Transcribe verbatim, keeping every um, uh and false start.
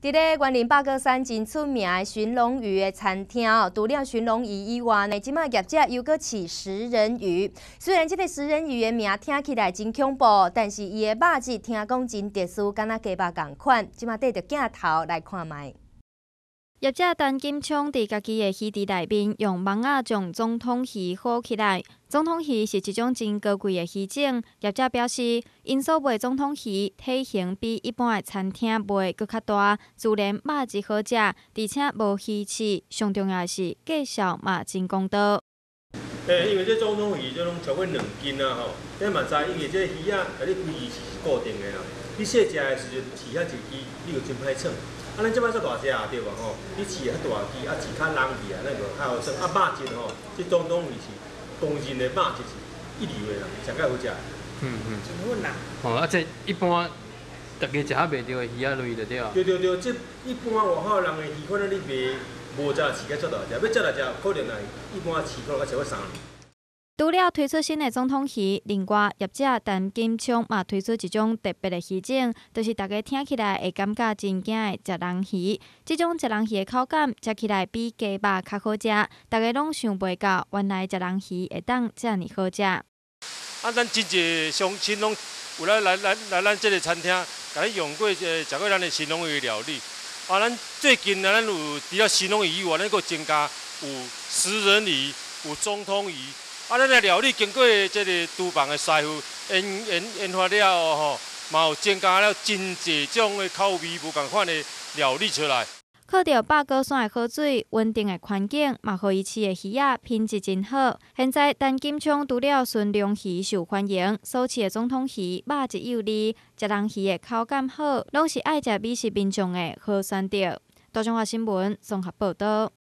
伫咧园林八哥山真出名的寻龙鱼的餐厅哦，除了寻龙鱼以外呢，即马业者又搁饲食人鱼。虽然即个食人鱼的名听起来真恐怖，但是伊的肉质听讲真特殊，敢若鸡肉共款。即马缀着镜头来看卖。 业者陈金昌伫家己的鱼池内面用网仔将总统鱼好起来。总统鱼是一种真高贵的鱼种。业者表示，因所卖总统鱼体型比一般的餐厅卖搁较大，自然肉质好食，而且无鱼刺。上重要的是介绍嘛真公道。 诶，因为这总统鱼这拢超过两斤啊吼，你嘛知，因为这鱼啊，甲你规鱼是固定的啦。你细食的时阵饲遐一鱼，你就真歹称。 啊，咱即摆做大只啊，对吧？吼，你饲较大只，啊饲较long去啊，那个较好算。啊，肉质吼，即总统鱼是公认的肉质是一流的啦，上介好食。 嗯嗯。 真稳啦。 哦，啊，这一般大家食较袂着的鱼仔类就对啊。 对对对，即一般外口人的鱼，可能你卖无才饲较遮大只，要遮大只，可能来一般饲可能较超过三年。 除了推出新的总统鱼，另外业者陈金昌嘛推出一种特别的鱼种，就是大家听起来会感觉真惊的食人鱼。这种食人鱼的口感食起来比鸡肉较好食，大家拢想袂到，原来食人鱼会当遮尔好食。啊， 咱真侪乡亲拢有来来来来咱这个餐厅，甲咱用过呃食过咱的神龙鱼料理。啊，咱最近呢，咱有除了神龙鱼以外，咱佫增加有食人鱼、有总统鱼。 啊，咱的料理经过这个厨房的师傅研研研发了吼，嘛有增加了真侪种的口味无共款的料理出来。 靠着八哥山的好水、稳定的环境，嘛，互伊饲的鱼仔品质真好。现在陈金昌除了纯龙鱼受欢迎，所饲的总统鱼肉质有利，食人鱼的口感好，拢是爱食美食民众的好选择。大中华新闻综合报道。